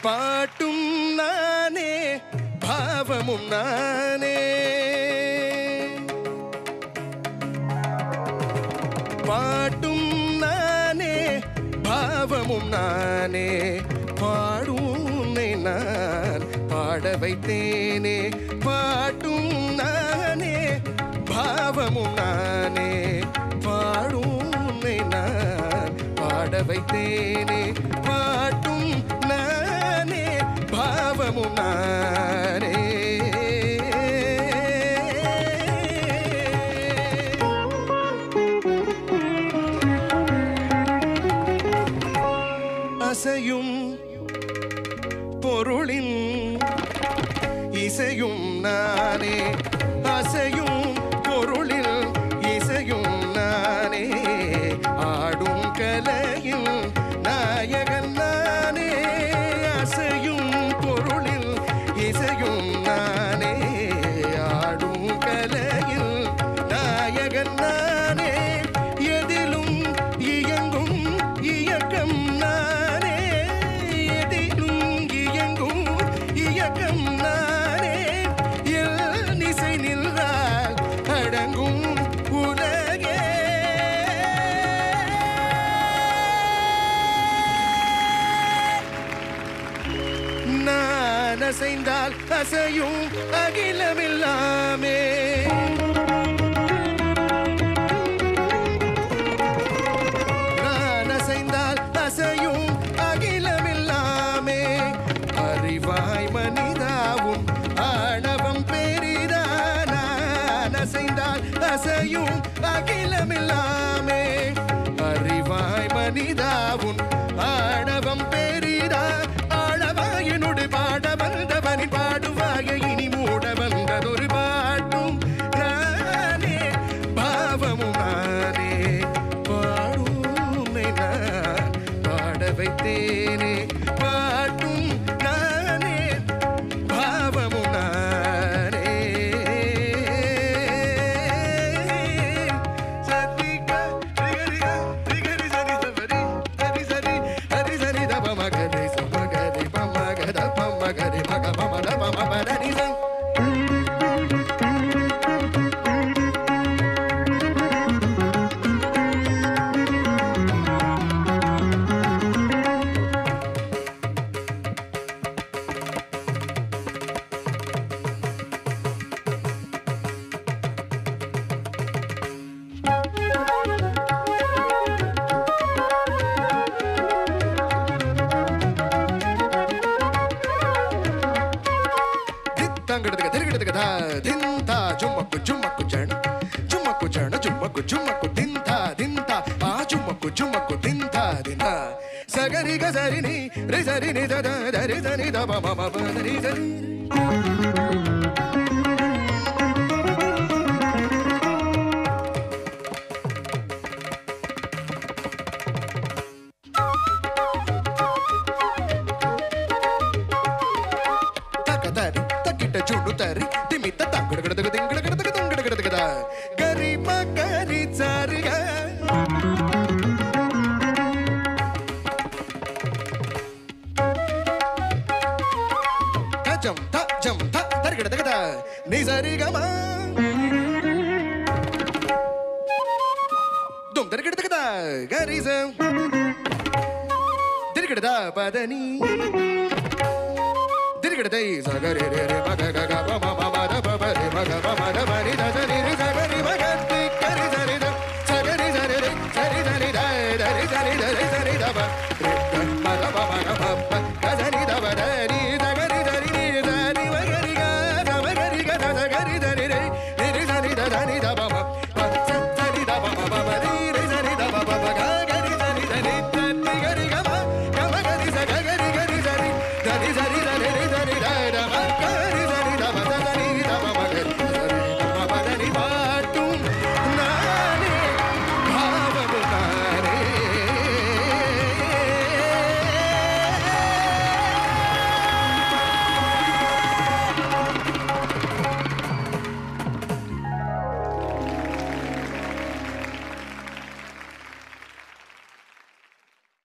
பாட்டும் நானே பாவமும் நானே பாட்டும் நானே பாவமும் நானே பாடுனை நான் பாட வைத்தேனே பாட்டும் நானே பாவமும் நானே பாடுனை நான் பாட வைத்தேனே பாட்டும் நானே பாவமும் நானே அசையும் பொருளின் இசையும் நானே அசையும் பொருளில் இசையும் நானே ஆடும் கலையில் நாயகன் நானே அசையும் பொருளில் இசையும் நானே ஆடும் கலையில் நாயகன் நானே எதிலும் இயங்கும் இயக்கம் நானே எதிலும் இயங்கும் இயக்கம் நானே எல் நிசை நின்றால் அடங்கும் உலகே நான் அசைந்தால் அசையும் அகிலமில்லாமே நான் அசைந்தால் அசையும் அகிலமில்லாமே அறிவாய் மனிதாவும் ஆணவம் பெரிதா நான் அசைந்தால் அசையும் அகிலமில்லாமே அறிவாய் மனிதாவும் ஆணவம் பெரிதா ஆழவாயினோடு பாட வந்தவனி பாடுவாய இனி மூட வந்ததொரு பாட்டும் நானே பாவமும் நானே பாடுமை நான் பாட வைத்தேனே பாட்டும் நானே பாவமும் நானே சதிகா ரிகரிகா ரிகரி சரி சரி சரி சரி ஹரி சரி தப மகரி சமகரி பமகத பமகரி மக பமத பமபதனி ச தங்கடதுக திருகிடதுக தா தின்தா ஜும்மக்கு ஜும்மக்கு ஜண ஜும்மக்கு ஜண ஜும்மக்கு ஜும்மக்கு தின்தா தின்தா ஆ ஜும்மக்கு ஜும்மக்கு தின்தா தின்தா சகரி கசரினி ரிசரினி தத தரிசனி தப மம பதரி சரி Chudutari, Dimita Tangadagada, Garima Garitariga Jump, Targada, Nizarigama Dum Targada, Garisa Dirgada, Badani. Sagare, Maga, Mama, Mama, Mama, Mama, Mama, Mama, Mama, Mama, Mama, Mama,